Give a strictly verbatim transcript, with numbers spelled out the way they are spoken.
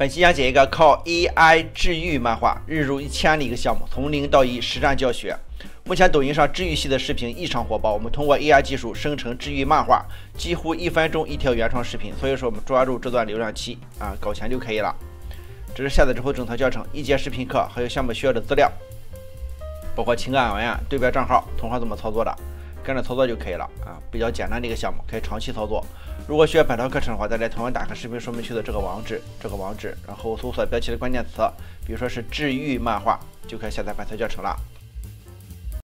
本期讲解一个靠 A I 治愈漫画日入一千的一个项目，从零到一实战教学。目前抖音上治愈系的视频异常火爆，我们通过 A I 技术生成治愈漫画，几乎一分钟一条原创视频。所以说我们抓住这段流量期啊，搞钱就可以了。这是下载之后整套教程，一节视频课，还有项目需要的资料，包括情感文案、对标账号、同行怎么操作的。 跟着操作就可以了啊，比较简单的一个项目，可以长期操作。如果需要本套课程的话，大家同样打开视频说明区的这个网址，这个网址，然后搜索标题的关键词，比如说是治愈漫画，就可以下载本套教程了。